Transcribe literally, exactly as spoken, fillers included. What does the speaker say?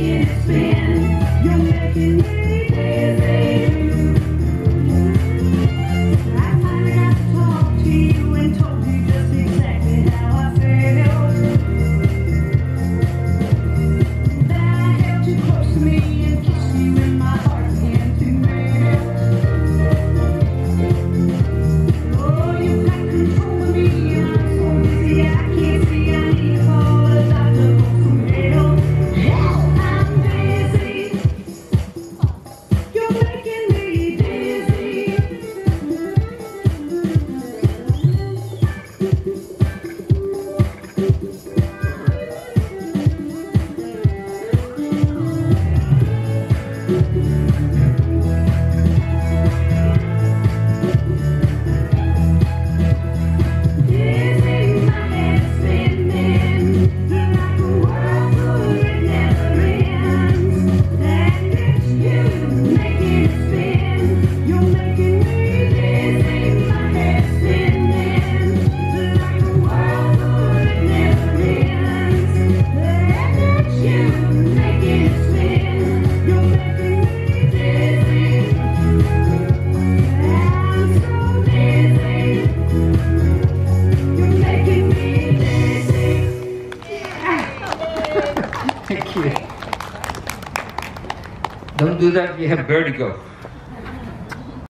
making it spin. You're making me dizzy. I finally got to talk to you and told you just exactly how I felt. Then I held you close to me and kissed you and my heart began to melt. Oh, you got control of me and I'm so dizzy I can't see. I need to call a doctor for some help. Help, I'm dizzy. You're making me dizzy. Dizzy, my head spinning like the world could never end. And it's you making it spin. You're making me dizzy. My head spinning like the world could never end. And it's you making it spin. You're making me dizzy. I'm so dizzy. You're making me dizzy. Thank you. Don't do that if you have vertigo.